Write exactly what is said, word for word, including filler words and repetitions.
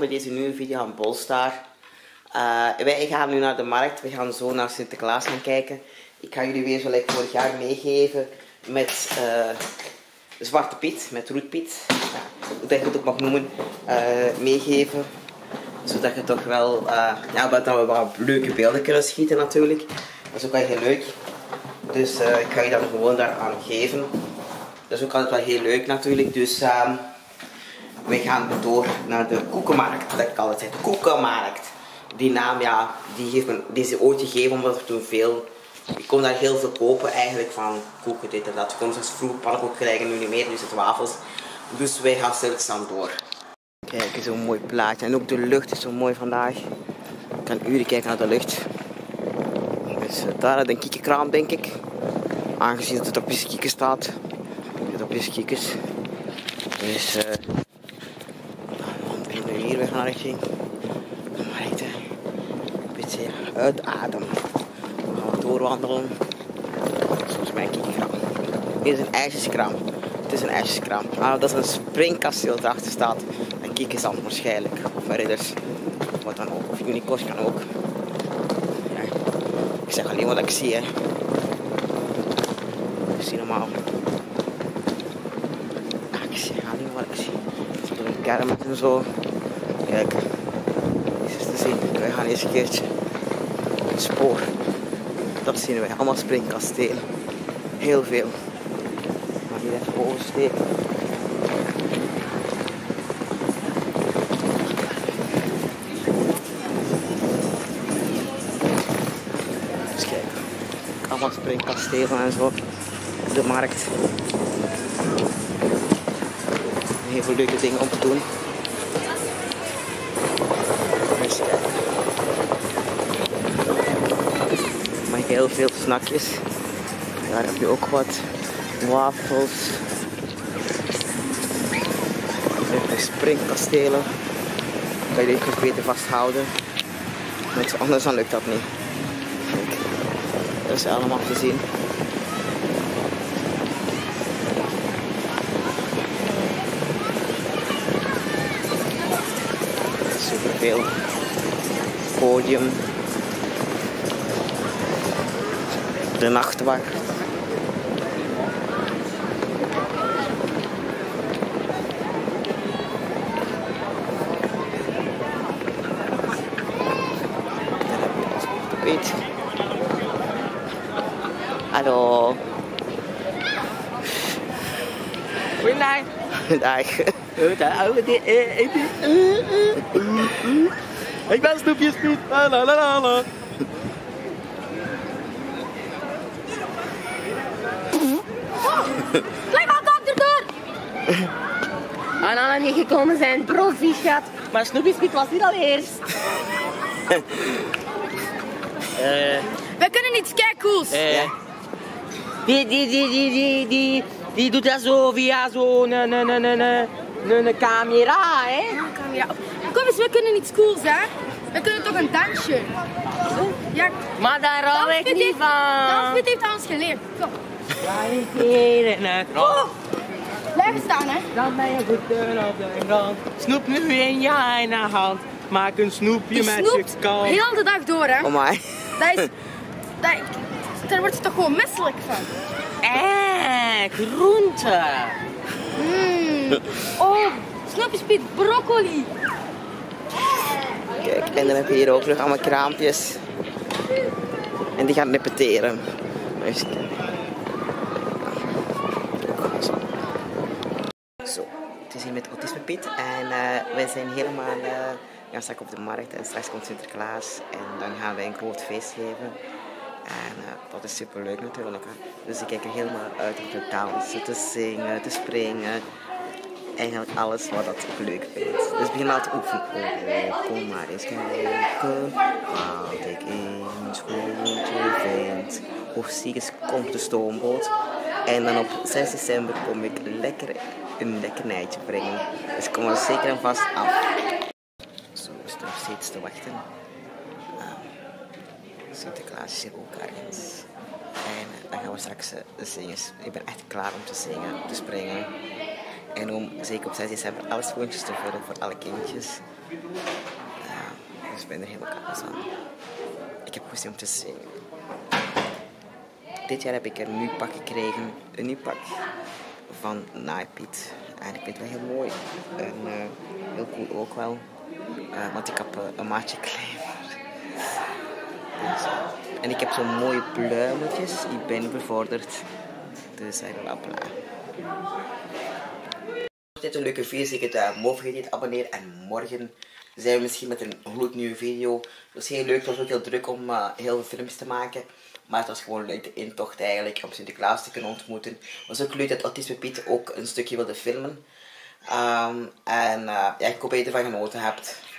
bij deze nieuwe video van Bolstar. Uh, wij gaan nu naar de markt. We gaan zo naar Sinterklaas gaan kijken. Ik ga jullie weer zo like vorig jaar meegeven met uh, Zwarte Piet, met Roetpiet. Ja, hoe dat je het ook mag noemen. Uh, meegeven. Zodat je toch wel, uh, ja, dat we wat leuke beelden kunnen schieten natuurlijk. Dat is ook wel heel leuk. Dus uh, ik ga je dan gewoon daaraan geven. Dat is ook altijd wel heel leuk natuurlijk. Dus uh, we gaan door naar de koekenmarkt. Dat ik altijd zeg, koekenmarkt. Die naam, ja, die, heeft me, die is ooit gegeven omdat er toen veel... Je kon daar heel veel kopen eigenlijk van koeken, dit en dat. Je kon zelfs vroeger pannenkoek krijgen, nu niet meer, dus het wafels. Dus wij gaan stilstaan door. Kijk, zo'n mooi plaatje. En ook de lucht is zo mooi vandaag. Ik kan uren kijken naar de lucht. Dus uh, daar denk ik een kraam, denk ik. Aangezien het op Piskiekes staat. Het op Piskiekes. Dus uh, dan ben je hier weg naar richting. Maar echt, een beetje uit adem. We gaan doorwandelen. Volgens mij een kikkerkraam. Dit is een ijsjeskraam. Het is een ijsjeskraam. Maar dat is een springkasteel dat erachter staat. En Kiekesand waarschijnlijk. Of ridders. Wat dan ook. Of Unicos kan ook. Ja. Ik zeg alleen wat ik zie, hè. Ik zie normaal. Ja, ik zie alleen wat ik zie. Zo door een kermis en zo. Kijk. Dit is te zien. Wij gaan eens een keertje. Het spoor. Dat zien wij. Allemaal springkastelen. Heel veel. Maar hier even oversteken. Dus kijk. Allemaal springkastelen en zo. De markt. Heel veel leuke dingen om te doen. Dus kijk. Maar heel veel snackjes. Daar heb je ook wat wafels. De springkastelen. Kan je dit beter vasthouden. Want anders dan lukt dat niet. Kijk, dat is allemaal te zien. Superveel. Podium. De nachtwacht. Piet. Hallo. Goedendag. Dag. Ik ben Snoepjes Piet. La la la la. Blijf aan het erdoor! En alle niet gekomen zijn, proficiat. Maar Snoepjes Piet was hier al eerst. uh, We kunnen iets kijkcools. Uh, die, die, die, die, die, die, die doet dat zo via zo'n een, een, een, een, een, een camera, hè? Ja, camera. Kom eens, we kunnen iets cools, hè? We kunnen toch een dansje. Ja. Maar daar hou ik niet heeft, van. Danspiet heeft aan ons geleerd. Kom. Oh. Blijf staan, hè? Dan ben je voeten op de grond. Snoep nu in je ene hand. Maak een snoepje Die met snoept je kant. heel de dag door, hè? Oh my. Dat is... Dat, daar word je toch gewoon misselijk van. Eh, groente. Mm. Oh, Snoepjespiet, broccoli. Kijk, en dan heb je hier ook nog allemaal kraampjes. En die gaan repeteren. Dus, zo, het is hier met Autisme Piet en uh, wij zijn helemaal uh, ja, straks op de markt en straks komt Sinterklaas en dan gaan wij een groot feest geven. En uh, dat is super leuk natuurlijk. Hè. Dus ik kijk er helemaal uit om te dansen, te zingen, te springen. Eigenlijk alles wat dat ik leuk vind. Dus begin al te oefenen. Oh, kom maar eens kijken wat ik eens goed vind. Of zie eens komt de stoomboot. En dan op zes december kom ik lekker een lekkernijtje brengen. Dus kom er zeker en vast af. Zo is het nog steeds te wachten. Sinterklaas is hier ook ergens. En dan gaan we straks uh, zingen. Ik ben echt klaar om te zingen, te springen. En om zeker op zes december alle spoontjes te vullen voor alle kindjes. Ja, dus ik ben er helemaal kapot aan. Ik heb goesting om te zien. Dit jaar heb ik een nieuw pak gekregen. Een nieuw pak van Nike. En ik vind het wel heel mooi. En uh, heel cool ook wel. Uh, want ik heb uh, een maatje kleiner. Dus, en ik heb zo'n mooie pluimetjes. Ik ben bevorderd. Dus ik ben wel blij. Als dit een leuke video is, ik het uh, mogen vergeten te abonneren. En morgen zijn we misschien met een gloednieuwe video. Het was heel leuk. Het was ook heel druk om uh, heel veel filmpjes te maken. Maar het was gewoon leuk de intocht eigenlijk. Om Sinterklaas te kunnen ontmoeten. Het was ook leuk dat Autisme Piet ook een stukje wilde filmen. Um, en uh, ja, ik hoop dat je ervan genoten hebt.